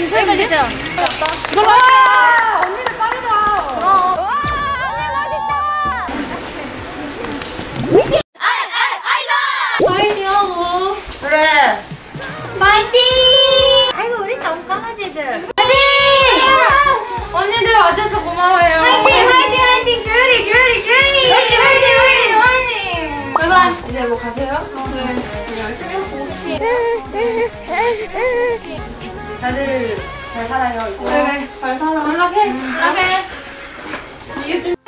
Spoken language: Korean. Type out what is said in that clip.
괜찮은데? 와! 언니는 빠르다. 와, 언니 멋있다. 파이팅 하고. 그래. 파이팅! 아이고 우리 너무 강아지들. 파이팅! 언니들 와줘서 고마워요. 화이팅! 주율이! 화이팅! 바이바이. 이제 뭐 가세요? 네. 열심히 하고. 다들 잘 살아요 이제. 그래, 잘 살아. 연락해. 이게 진